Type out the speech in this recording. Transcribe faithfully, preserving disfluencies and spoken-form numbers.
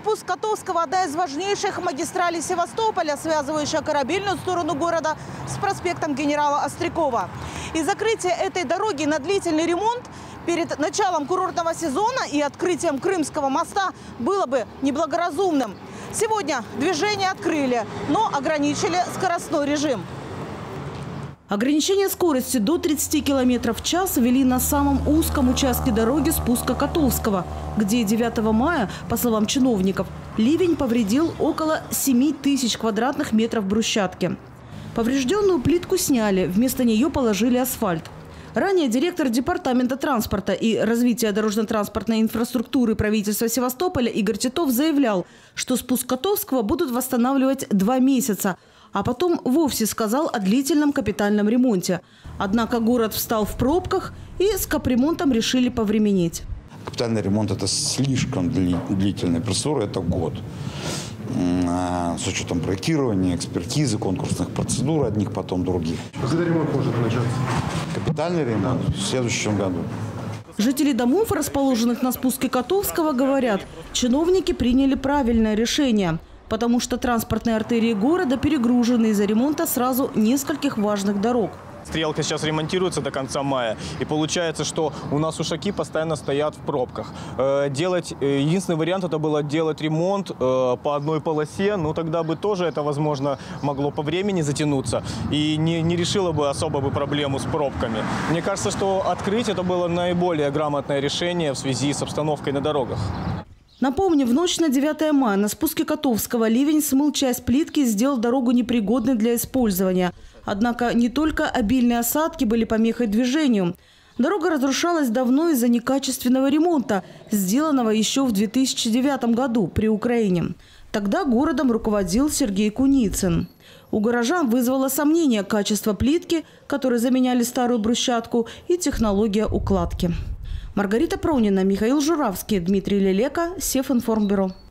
Спуск Котовского – одна из важнейших магистралей Севастополя, связывающая корабельную сторону города с проспектом генерала Острякова. И закрытие этой дороги на длительный ремонт перед началом курортного сезона и открытием Крымского моста было бы неблагоразумным. Сегодня движение открыли, но ограничили скоростной режим. Ограничение скорости до тридцати километров в час ввели на самом узком участке дороги спуска Котовского, где девятого мая, по словам чиновников, ливень повредил около семи тысяч квадратных метров брусчатки. Поврежденную плитку сняли, вместо нее положили асфальт. Ранее директор Департамента транспорта и развития дорожно-транспортной инфраструктуры правительства Севастополя Игорь Титов заявлял, что спуск Котовского будут восстанавливать два месяца, а потом вовсе сказал о длительном капитальном ремонте. Однако город встал в пробках и с капремонтом решили повременить. Капитальный ремонт – это слишком длительная процедура, это год. С учетом проектирования, экспертизы, конкурсных процедур, одних потом других. Когда ремонт может начаться? Капитальный ремонт в следующем году. Жители домов, расположенных на спуске Котовского, говорят, чиновники приняли правильное решение, потому что транспортные артерии города перегружены из-за ремонта сразу нескольких важных дорог. Стрелка сейчас ремонтируется до конца мая. И получается, что у нас ушаки постоянно стоят в пробках. Делать, единственный вариант это было делать ремонт по одной полосе. Ну тогда бы тоже это, возможно, могло по времени затянуться. И не, не решило бы особо бы проблему с пробками. Мне кажется, что открыть это было наиболее грамотное решение в связи с обстановкой на дорогах. Напомню, в ночь на девятое мая на спуске Котовского ливень смыл часть плитки и сделал дорогу непригодной для использования. Однако не только обильные осадки были помехой движению. Дорога разрушалась давно из-за некачественного ремонта, сделанного еще в две тысячи девятом году при Украине. Тогда городом руководил Сергей Куницын. У горожан вызвало сомнение качество плитки, которые заменяли старую брусчатку, и технология укладки. Маргарита Пронина, Михаил Журавский, Дмитрий Лелека, Севинформбюро.